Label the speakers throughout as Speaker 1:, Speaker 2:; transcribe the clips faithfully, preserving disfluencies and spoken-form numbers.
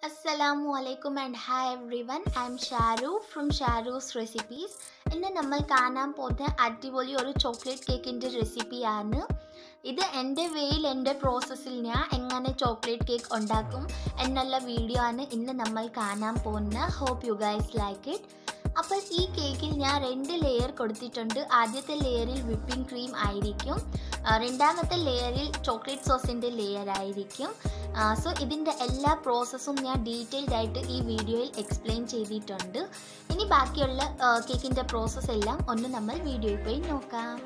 Speaker 1: Assalamualaikum and hi everyone. I'm Sharu from Sharu's Recipes. ഇന്ന് നമ്മൾ കാണാൻ പോകുന്ന അടിപൊളി ഒരു ചോക്ലേറ്റ് കേക്കിൻ്റെ റെസിപ്പിയാണ്. ഇത് എൻ്റെ വേയിൽ എൻ്റെ പ്രോസസ്സിൽ ഞാൻ എങ്ങനെ ചോക്ലേറ്റ് കേക്ക് ഉണ്ടാക്കും എന്നുള്ള വീഡിയോ ആണ് ഇന്ന് നമ്മൾ കാണാൻ പോകുന്ന. Hope you guys like it. അപ്പോൾ ഈ കേക്കിൽ ഞാൻ രണ്ട് ലെയർ കൊടുത്തിട്ടുണ്ട്. ആദ്യത്തെ ലെയറിൽ വിപ്പിംഗ് ക്രീം ആയിരിക്കും, രണ്ടാമത്തെ ലെയറിൽ ചോക്ലേറ്റ് സോസിൻ്റെ ലെയർ ആയിരിക്കും. സോ ഇതിൻ്റെ എല്ലാ പ്രോസസ്സും ഞാൻ ഡീറ്റെയിൽഡ് ആയിട്ട് ഈ വീഡിയോയിൽ എക്സ്പ്ലെയിൻ ചെയ്തിട്ടുണ്ട്. ഇനി ബാക്കിയുള്ള കേക്കിൻ്റെ പ്രോസസ്സ് എല്ലാം ഒന്ന് നമ്മൾ വീഡിയോയിൽ പോയി നോക്കാം.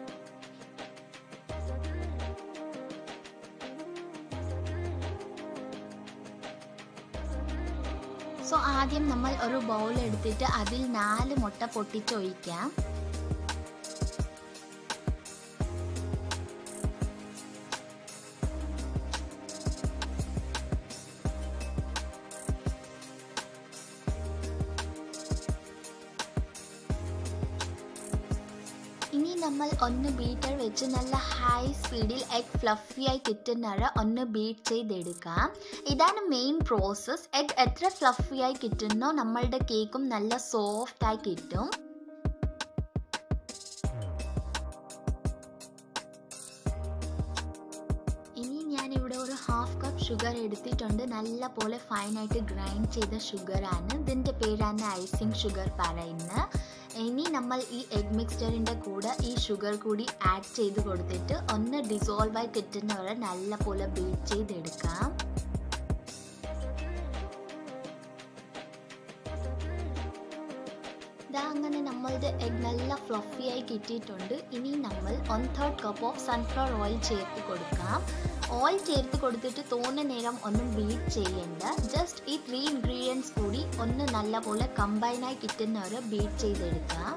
Speaker 1: സോ ആദ്യം നമ്മൾ ഒരു ബൗൾ എടുത്തിട്ട് അതിൽ നാല് മുട്ട പൊട്ടിച്ചൊഴിക്കാം. ഇനി നമ്മൾ ഒന്ന് ബീറ്റർ വെച്ച് നല്ല ഹൈ സ്പീഡിൽ എഗ് ഫ്ലഫിയായി കിട്ടുന്നവരെ ഒന്ന് ബീറ്റ് ചെയ്തെടുക്കാം. ഇതാണ് മെയിൻ പ്രോസസ്സ്. എഗ് എത്ര ഫ്ലഫിയായി കിട്ടുന്നോ നമ്മളുടെ കേക്കും നല്ല സോഫ്റ്റായി കിട്ടും. ഇനി ഞാനിവിടെ ഒരു ഹാഫ് കപ്പ് ഷുഗർ എടുത്തിട്ടുണ്ട്. നല്ല പോലെ ഫൈനായിട്ട് ഗ്രൈൻഡ് ചെയ്ത ഷുഗറാണ്. ഇതിൻ്റെ പേരാണ് ഐസിങ് ഷുഗർ പറയുന്നത്. ഇനി നമ്മൾ ഈ എഗ് മിക്സ്ചറിൻ്റെ കൂടെ ഈ ഷുഗർ കൂടി ആഡ് ചെയ്ത് കൊടുത്തിട്ട് ഒന്ന് ഡിസോൾവായി കിട്ടുന്നവരെ നല്ല പോലെ ബീറ്റ് ചെയ്തെടുക്കാം. ഇതാ അങ്ങനെ നമ്മളുടെ എഗ് നല്ല ഫ്ലഫിയായി കിട്ടിയിട്ടുണ്ട്. ഇനി നമ്മൾ one third cup of sunflower oil ചേർത്ത് കൊടുക്കാം. ഓയിൽ ചേർത്ത് കൊടുത്തിട്ട് തോന്നുന്ന നേരം ഒന്നും ബീറ്റ് ചെയ്യേണ്ട. ജസ്റ്റ് ഈ ത്രീ ഇൻഗ്രീഡിയൻസ് കൂടി ഒന്ന് നല്ല പോലെ കമ്പൈനായി കിട്ടുന്നവരെ ബീറ്റ് ചെയ്തെടുക്കാം.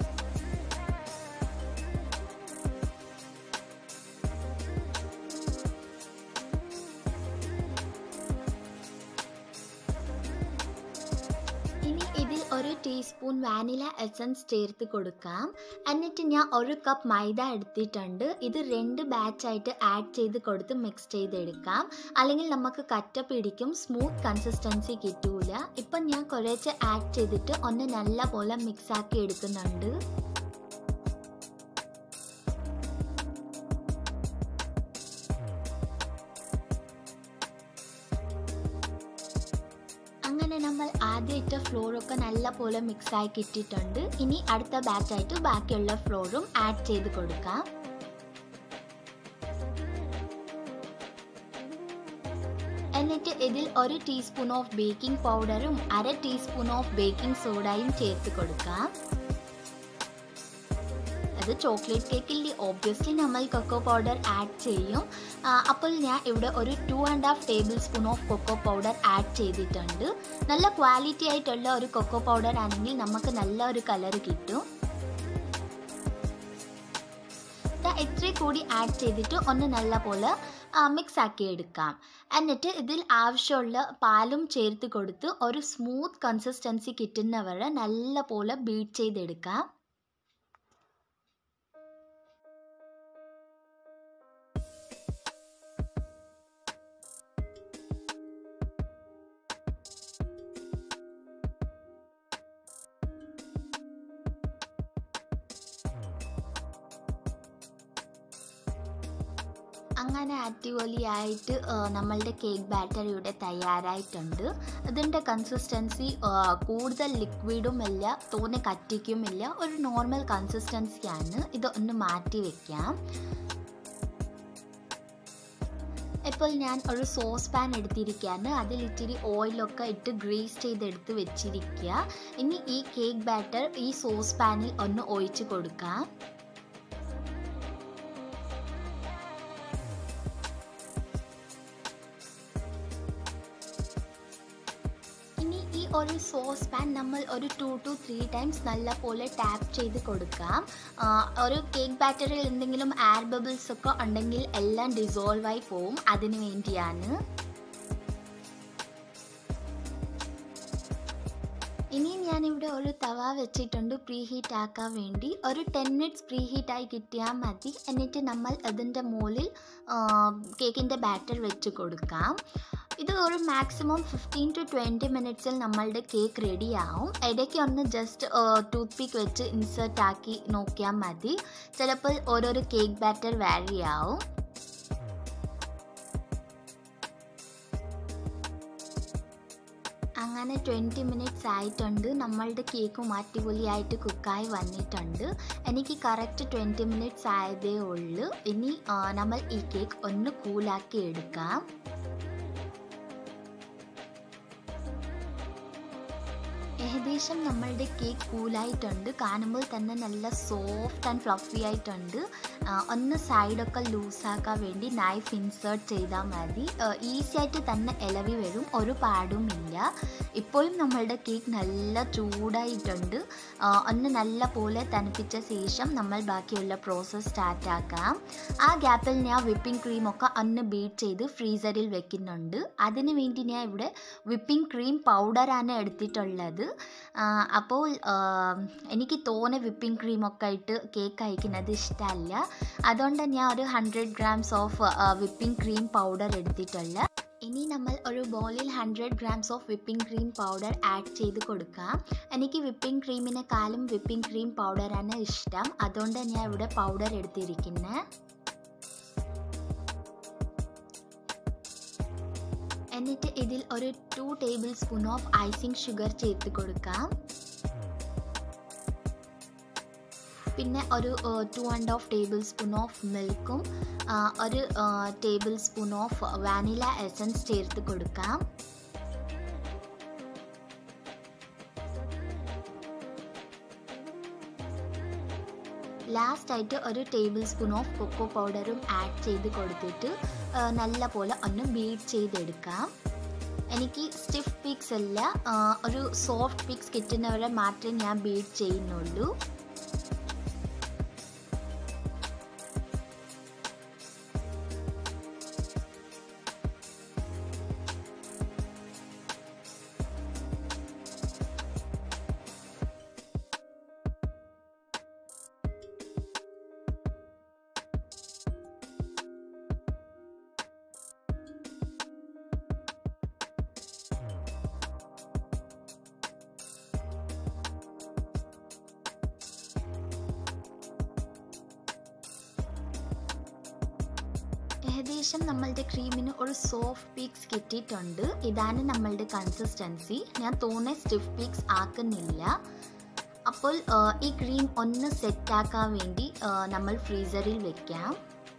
Speaker 1: ഇനി ഇതിൽ ഒരു ടീസ്പൂൺ വാനില എസൻസ് ചേർത്ത് കൊടുക്കാം. എന്നിട്ട് ഞാൻ ഒരു കപ്പ് മൈദ എടുത്തിട്ടുണ്ട്. ഇത് രണ്ട് ബാച്ചായിട്ട് ആഡ് ചെയ്ത് കൊടുത്ത് മിക്സ് ചെയ്തെടുക്കാം. അല്ലെങ്കിൽ നമുക്ക് കട്ട പിടിക്കും, സ്മൂത്ത് കൺസിസ്റ്റൻസി കിട്ടൂല. ഇപ്പം ഞാൻ കുറച്ച് ആഡ് ചെയ്തിട്ട് ഒന്ന് നല്ല പോലെ മിക്സ് ആക്കി എടുക്കുന്നുണ്ട്. അങ്ങനെ നമ്മൾ ആദ്യം ഇട്ട ഫ്ലോറൊക്കെ നല്ല പോലെ മിക്സ് ആയി കിട്ടിയിട്ടുണ്ട്. ഇനി അടുത്ത ബാച്ചായിട്ട് ബാക്കിയുള്ള ഫ്ലോറും ആഡ് ചെയ്ത് കൊടുക്കാം. എന്നിട്ട് ഇതിൽ ഒരു ടീസ്പൂൺ ഓഫ് ബേക്കിംഗ് പൗഡറും അര ടീസ്പൂൺ ഓഫ് ബേക്കിംഗ് സോഡയും ചേർത്ത് കൊടുക്കാം. അത് ചോക്ലേറ്റ് കേക്കിൽ ഓബ്വിയസ്ലി നമ്മൾ കൊക്കോ പൗഡർ ആഡ് ചെയ്യും. അപ്പോൾ ഞാൻ ഇവിടെ ഒരു two and half tablespoon of cocoa powder add ചെയ്തിട്ടുണ്ട്. നല്ല ക്വാളിറ്റി ആയിട്ടുള്ള ഒരു കൊക്കോ പൗഡർ ആണെങ്കിൽ നമുക്ക് നല്ല ഒരു കളർ കിട്ടും. ഇത്ര കൂടി ആഡ് ചെയ്തിട്ട് ഒന്ന് നല്ല പോലെ മിക്സ് ആക്കി എടുക്കാം. എന്നിട്ട് ഇതിൽ ആവശ്യമുള്ള പാലും ചേർത്ത് കൊടുത്ത് ഒരു സ്മൂത്ത് കൺസിസ്റ്റൻസി കിട്ടുന്നവരെ നല്ല പോലെ ബീറ്റ് ചെയ്തെടുക്കാം. അങ്ങനെ അടിപൊളിയായിട്ട് നമ്മളുടെ കേക്ക് ബാറ്റർ ഇവിടെ തയ്യാറായിട്ടുണ്ട്. ഇതിൻ്റെ കൺസിസ്റ്റൻസി കൂടുതൽ ലിക്വിഡും ഇല്ല, തോന്നെ കട്ടിക്കുമില്ല, ഒരു നോർമൽ കൺസിസ്റ്റൻസിയാണ്. ഇത് ഒന്ന് മാറ്റി വയ്ക്കാം. ഇപ്പോൾ ഞാൻ ഒരു സോസ് പാൻ എടുത്തിരിക്കുകയാണ്. അതിൽ ഇത്തിരി ഓയിലൊക്കെ ഇട്ട് ഗ്രീസ് ചെയ്തെടുത്ത് വെച്ചിരിക്കുക. ഇനി ഈ കേക്ക് ബാറ്റർ ഈ സോസ് പാനിൽ ഒന്ന് ഒഴിച്ച് കൊടുക്കാം. ഒരു സോസ് പാൻ നമ്മൾ ഒരു ടു ടു ത്രീ ടൈംസ് നല്ല പോലെ ടാപ്പ് ചെയ്ത് കൊടുക്കാം. ഒരു കേക്ക് ബാറ്ററിൽ എന്തെങ്കിലും എയർ ബബിൾസ് ഒക്കെ ഉണ്ടെങ്കിൽ എല്ലാം ഡിസോൾവായി പോവും. അതിന് വേണ്ടിയാണ്. ഇനി ഞാനിവിടെ ഒരു തവ വെച്ചിട്ടുണ്ട് പ്രീ ഹീറ്റ് ആക്കാൻ വേണ്ടി. ഒരു ടെൻ മിനിറ്റ്സ് പ്രീ ഹീറ്റായി കിട്ടിയാൽ മതി. എന്നിട്ട് നമ്മൾ അതിൻ്റെ മുകളിൽ കേക്കിൻ്റെ ബാറ്റർ വെച്ച് കൊടുക്കാം. ഇത് ഒരു മാക്സിമം ഫിഫ്റ്റീൻ ടു ട്വൻറ്റി മിനിറ്റ്സിൽ നമ്മളുടെ കേക്ക് റെഡിയാവും. ഇടയ്ക്ക് ഒന്ന് ജസ്റ്റ് ടൂത്ത് പിക്ക് വെച്ച് ഇൻസേർട്ട് ആക്കി നോക്കിയാൽ മതി. ചിലപ്പോൾ ഓരോരോ കേക്ക് ബാറ്റർ വാരി ആവും. അങ്ങനെ ട്വൻറ്റി മിനിറ്റ്സ് ആയിട്ടുണ്ട്. നമ്മളുടെ കേക്കും അടിപൊളിയായിട്ട് കുക്കായി വന്നിട്ടുണ്ട്. എനിക്ക് കറക്റ്റ് ട്വൻറ്റി മിനിറ്റ്സ് ആയതേ ഉള്ളൂ. ഇനി നമ്മൾ ഈ കേക്ക് ഒന്ന് കൂളാക്കി എടുക്കാം. ഏകദേശം നമ്മളുടെ കേക്ക് കൂളായിട്ടുണ്ട്. കാണുമ്പോൾ തന്നെ നല്ല സോഫ്റ്റ് ആൻഡ് ഫ്ലഫി ആയിട്ടുണ്ട്. ഒന്ന് സൈഡൊക്കെ ലൂസാക്കാൻ വേണ്ടി നൈഫ് ഇൻസേർട്ട് ചെയ്താൽ മതി. ഈസി ആയിട്ട് തന്നെ ഇളവി വരും, ഒരു പാടുമില്ല. ഇപ്പോഴും നമ്മളുടെ കേക്ക് നല്ല ചൂടായിട്ടുണ്ട്. ഒന്ന് നല്ല പോലെ തണുപ്പിച്ച ശേഷം നമ്മൾ ബാക്കിയുള്ള പ്രോസസ്സ് സ്റ്റാർട്ടാക്കാം. ആ ഗ്യാപ്പിൽ ഞാൻ വിപ്പിംഗ് ക്രീമൊക്കെ ഒന്ന് ബീറ്റ് ചെയ്ത് ഫ്രീസറിൽ വെക്കുന്നുണ്ട്. അതിന് വേണ്ടി ഞാൻ ഇവിടെ വിപ്പിംഗ് ക്രീം പൗഡറാണ് എടുത്തിട്ടുള്ളത്. അപ്പോൾ എനിക്ക് തോനെ വിപ്പിംഗ് ക്രീമൊക്കെ ആയിട്ട് കേക്ക് കഴിക്കുന്നത് ഇഷ്ടമല്ല. അതുകൊണ്ട് ഞാൻ ഒരു hundred grams of whipping cream powder എടുത്തിട്ടുള്ള. ഇനി നമ്മൾ ഒരു ബൗളിൽ hundred grams of whipping cream powder add ചെയ്ത് കൊടുക്കാം. എനിക്ക് വിപ്പിംഗ് ക്രീമിനെക്കാളും വിപ്പിംഗ് ക്രീം പൗഡറാണ് ഇഷ്ടം. അതുകൊണ്ട് ഞാൻ ഇവിടെ പൗഡർ എടുത്തിരിക്കുന്നത്. എന്നിട്ട് ഇതിൽ ഒരു two tablespoon of icing sugar ചേർത്ത് കൊടുക്കാം. പിന്നെ ഒരു two and half tablespoon of മിൽക്കും ഒരു tablespoon of vanilla essence ചേർത്ത് കൊടുക്കാം. ലാസ്റ്റായിട്ട് ഒരു ടേബിൾ സ്പൂൺ ഓഫ് കൊക്കോ പൗഡറും ആഡ് ചെയ്ത് കൊടുത്തിട്ട് നല്ല പോലെ ഒന്ന് ബീറ്റ് ചെയ്തെടുക്കാം. എനിക്ക് സ്റ്റിഫ് പീക്സ് അല്ല, ഒരു സോഫ്റ്റ് പീക്സ് കിട്ടുന്നവരെ മാത്രമേ ഞാൻ ബീറ്റ് ചെയ്യുന്നുള്ളൂ. ഏകദേശം നമ്മളുടെ ക്രീമിന് ഒരു സോഫ്റ്റ് പീക്സ് കിട്ടിയിട്ടുണ്ട്. ഇതാണ് നമ്മളുടെ കൺസിസ്റ്റൻസി. ഞാൻ തോന്നെ സ്റ്റിഫ് പീക്സ് ആക്കുന്നില്ല. അപ്പോൾ ഈ ക്രീം ഒന്ന് സെറ്റാക്കാൻ വേണ്ടി നമ്മൾ ഫ്രീസറിൽ വെക്കാം.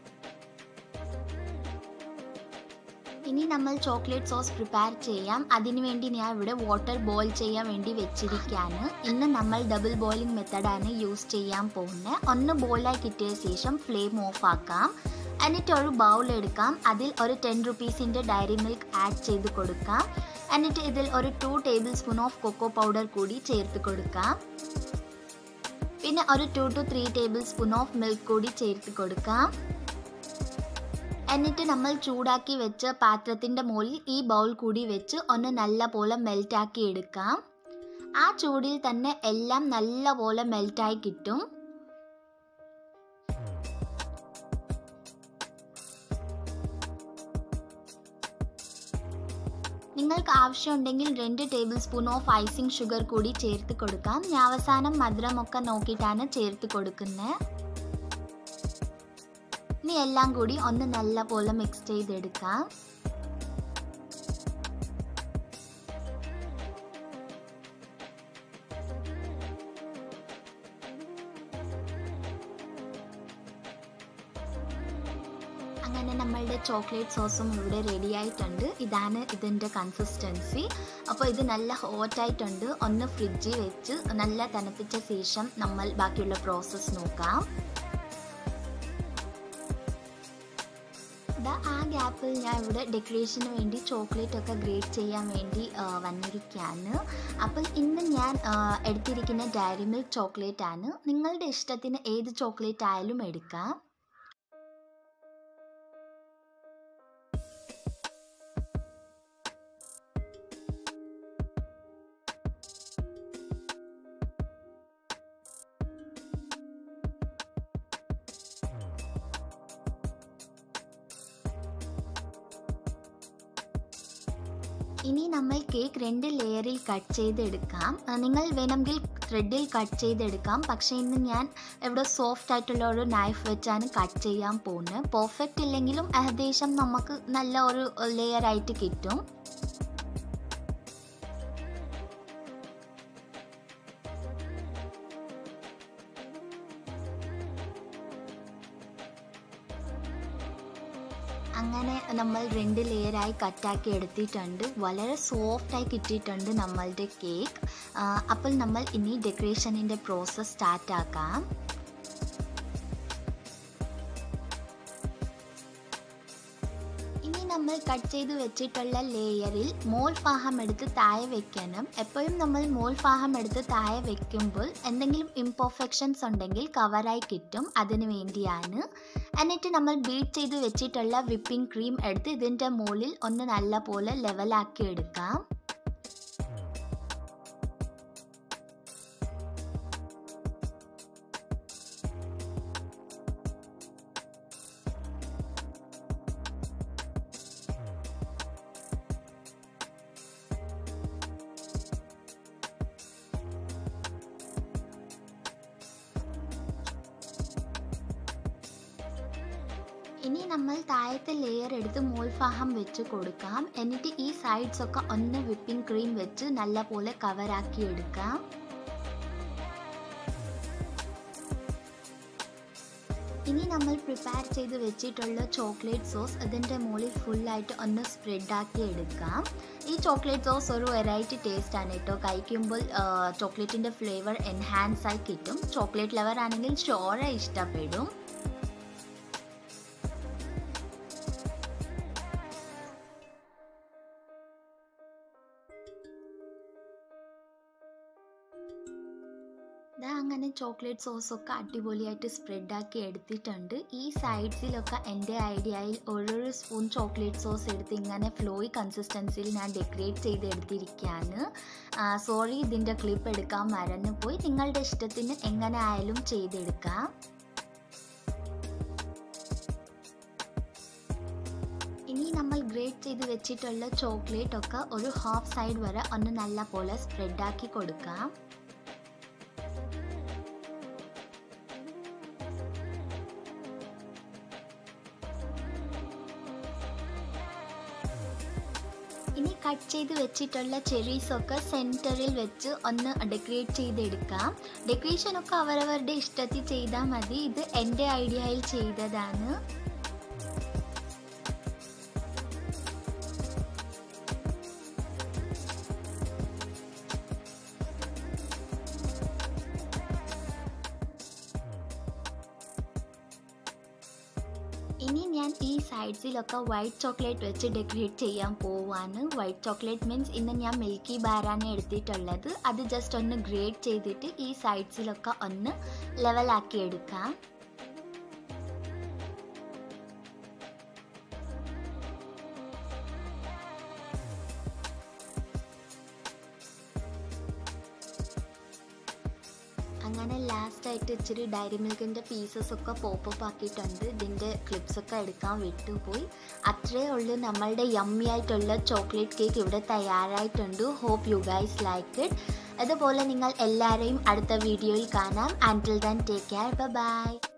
Speaker 1: ഇനി നമ്മൾ ചോക്ലേറ്റ് സോസ് പ്രിപ്പയർ ചെയ്യാം. അതിനുവേണ്ടി ഞാൻ ഇവിടെ വാട്ടർ ബോയിൽ ചെയ്യാൻ വേണ്ടി വെച്ചിരിക്കുകയാണ്. ഇന്ന് നമ്മൾ ഡബിൾ ബോയിലിംഗ് മെത്തഡാണ് യൂസ് ചെയ്യാൻ പോകുന്നത്. ഒന്ന് ബോയിലായി കിട്ടിയ ശേഷം ഫ്ലെയിം ഓഫ് ആക്കാം. എന്നിട്ട് ഒരു ബൗൾ എടുക്കാം. അതിൽ ഒരു ടെൻ റുപ്പീസിൻ്റെ ഡയറി മിൽക്ക് ആഡ് ചെയ്ത് കൊടുക്കാം. എന്നിട്ട് ഇതിൽ ഒരു two tablespoon of cocoa powder കൂടി ചേർത്ത് കൊടുക്കാം. പിന്നെ ഒരു two two three tablespoon of milk കൂടി ചേർത്ത് കൊടുക്കാം. എന്നിട്ട് നമ്മൾ ചൂടാക്കി വെച്ച പാത്രത്തിൻ്റെ മുകളിൽ ഈ ബൗൾ കൂടി വെച്ച് ഒന്ന് നല്ല പോലെ മെൽറ്റാക്കി എടുക്കാം. ആ ചൂടിൽ തന്നെ എല്ലാം നല്ല പോലെ മെൽറ്റായി കിട്ടും. നിങ്ങൾക്ക് ആവശ്യമുണ്ടെങ്കിൽ രണ്ട് tablespoon of icing sugar കൂടി ചേർത്ത് കൊടുക്കാം. ഞാൻ അവസാനം മധുരമൊക്കെ നോക്കിയിട്ടാണ് ചേർത്ത് കൊടുക്കുന്നത്. ഇനി എല്ലാം കൂടി ഒന്ന് നല്ല പോലെ മിക്സ് ചെയ്തെടുക്കാം. അങ്ങനെ നമ്മളുടെ ചോക്ലേറ്റ് സോസും ഇവിടെ റെഡി ആയിട്ടുണ്ട്. ഇതാണ് ഇതിൻ്റെ കൺസിസ്റ്റൻസി. അപ്പോൾ ഇത് നല്ല ഹോട്ടായിട്ടുണ്ട്. ഒന്ന് ഫ്രിഡ്ജിൽ വെച്ച് നല്ല തണുപ്പിച്ച ശേഷം നമ്മൾ ബാക്കിയുള്ള പ്രോസസ്സ് നോക്കാം. ആ ഗ്യാപ്പിൽ ഞാൻ ഇവിടെ ഡെക്കറേഷന് വേണ്ടി ചോക്ലേറ്റ് ഒക്കെ ഗ്രേറ്റ് ചെയ്യാൻ വേണ്ടി വന്നിരിക്കുകയാണ്. അപ്പോൾ ഇന്ന് ഞാൻ എടുത്തിരിക്കുന്ന ഡയറി മിൽക്ക് ചോക്ലേറ്റ് ആണ്. നിങ്ങളുടെ ഇഷ്ടത്തിന് ഏത് ചോക്ലേറ്റ് ആയാലും എടുക്കാം. ഇനി നമ്മൾ കേക്ക് രണ്ട് ലെയറിൽ കട്ട് ചെയ്തെടുക്കാം. നിങ്ങൾ വേണമെങ്കിൽ ത്രെഡിൽ കട്ട് ചെയ്തെടുക്കാം. പക്ഷേ ഇന്ന് ഞാൻ ഇവിടെ സോഫ്റ്റ് ആയിട്ടുള്ള ഒരു നൈഫ് വെച്ചാണ് കട്ട് ചെയ്യാൻ പോകുന്നത്. പെർഫെക്റ്റ് ഇല്ലെങ്കിലും ഏകദേശം നമുക്ക് നല്ല ഒരു ലെയർ ആയിട്ട് കിട്ടും. അങ്ങനെ നമ്മൾ രണ്ട് ലെയറായി കട്ടാക്കി എടുത്തിട്ടുണ്ട്. വളരെ സോഫ്റ്റായി കിട്ടിയിട്ടുണ്ട് നമ്മളുടെ കേക്ക്. അപ്പോൾ നമ്മൾ ഇനി ഡെക്കറേഷനിൻ്റെ പ്രോസസ്സ് സ്റ്റാർട്ട് ആക്കാം. ഇനി നമ്മൾ കട്ട് ചെയ്ത് വെച്ചിട്ടുള്ള ലെയറിൽ മോൾ ഭാഗം എടുത്ത് താഴെ വെക്കണം. എപ്പോഴും നമ്മൾ മോൾ ഭാഗം എടുത്ത് താഴെ വെക്കുമ്പോൾ എന്തെങ്കിലും ഇംപെർഫെക്ഷൻസ് ഉണ്ടെങ്കിൽ കവറായി കിട്ടും. അതിന് വേണ്ടിയാണ്. എന്നിട്ട് നമ്മൾ ബീറ്റ് ചെയ്ത് വെച്ചിട്ടുള്ള വിപ്പിംഗ് ക്രീം എടുത്ത് ഇതിൻ്റെ മുകളിൽ ഒന്ന് നല്ല പോലെ ലെവലാക്കി എടുക്കാം. ഇനി നമ്മൾ താഴത്തെ ലെയർ എടുത്ത് മോൾ ഭാഗം വെച്ച് കൊടുക്കാം. എന്നിട്ട് ഈ സൈഡ്സ് ഒക്കെ ഒന്ന് വിപ്പിംഗ് ക്രീം വെച്ച് നല്ല പോലെ കവറാക്കി എടുക്കാം. ഇനി നമ്മൾ പ്രിപ്പയർ ചെയ്ത് വെച്ചിട്ടുള്ള ചോക്ലേറ്റ് സോസ് അതിൻ്റെ മുകളിൽ ഫുള്ളായിട്ട് ഒന്ന് സ്പ്രെഡാക്കി എടുക്കാം. ഈ ചോക്ലേറ്റ് സോസ് ഒരു വെറൈറ്റി ടേസ്റ്റാണ് കേട്ടോ. കഴിക്കുമ്പോൾ ചോക്ലേറ്റിൻ്റെ ഫ്ലേവർ എൻഹാൻസ് ആയി കിട്ടും. ചോക്ലേറ്റ് ലവർ ആണെങ്കിൽ ഷോറെ ഇഷ്ടപ്പെടും. ഇതാ അങ്ങനെ ചോക്ലേറ്റ് സോസൊക്കെ അടിപൊളിയായിട്ട് സ്പ്രെഡാക്കി എടുത്തിട്ടുണ്ട്. ഈ സൈഡ്സിലൊക്കെ എൻ്റെ ഐഡിയയിൽ ഓരോരോ സ്പൂൺ ചോക്ലേറ്റ് സോസ് എടുത്ത് ഇങ്ങനെ ഫ്ലോയി കൺസിസ്റ്റൻസിയിൽ ഞാൻ ഡെക്കറേറ്റ് ചെയ്ത് എടുത്തിരിക്കുകയാണ്. സോറി, ഇതിൻ്റെ ക്ലിപ്പ് എടുക്കാൻ മറന്നു പോയി. നിങ്ങളുടെ ഇഷ്ടത്തിന് എങ്ങനെ ആയാലും ചെയ്തെടുക്കാം. ഇനി നമ്മൾ ഗ്രേറ്റ് ചെയ്ത് വെച്ചിട്ടുള്ള ചോക്ലേറ്റ് ഒക്കെ ഒരു ഹാഫ് സൈഡ് വരെ ഒന്ന് നല്ല പോലെ സ്പ്രെഡാക്കി കൊടുക്കാം. ഇനി കട്ട് ചെയ്ത് വെച്ചിട്ടുള്ള ചെറീസൊക്കെ സെൻറ്ററിൽ വെച്ച് ഒന്ന് ഡെക്കറേറ്റ് ചെയ്തെടുക്കാം. ഡെക്കറേഷനൊക്കെ അവരവരുടെ ഇഷ്ടത്തിൽ ചെയ്താൽ മതി. ഇത് എൻ്റെ ഐഡിയയിൽ ചെയ്തതാണ്. ഇനി ഞാൻ ഈ സൈഡ്സിലൊക്കെ വൈറ്റ് ചോക്ലേറ്റ് വെച്ച് ഡെക്കറേറ്റ് ചെയ്യാൻ പോവാണ്. വൈറ്റ് ചോക്ലേറ്റ് മീൻസ് ഇന്ന് ഞാൻ മിൽക്കി ബാറാണ് എടുത്തിട്ടുള്ളത്. അത് ജസ്റ്റ് ഒന്ന് ഗ്രേറ്റ് ചെയ്തിട്ട് ഈ സൈഡ്സിലൊക്കെ ഒന്ന് ലെവലാക്കി എടുക്കാം. അങ്ങനെ ലാസ്റ്റായിട്ട് ഇച്ചിരി ഡയറി മിൽക്കിൻ്റെ പീസസൊക്കെ പോപ്പപ്പ് ആക്കിയിട്ടുണ്ട്. ഇതിൻ്റെ ക്ലിപ്സൊക്കെ എടുക്കാൻ വിട്ടുപോയി. അത്രയേ ഉള്ളൂ, നമ്മളുടെ യമ്മി ആയിട്ടുള്ള ചോക്ലേറ്റ് കേക്ക് ഇവിടെ തയ്യാറായിട്ടുണ്ട്. Hope you guys like it. അതുപോലെ നിങ്ങൾ എല്ലാവരെയും അടുത്ത വീഡിയോയിൽ കാണാം. Until then take care, bye by.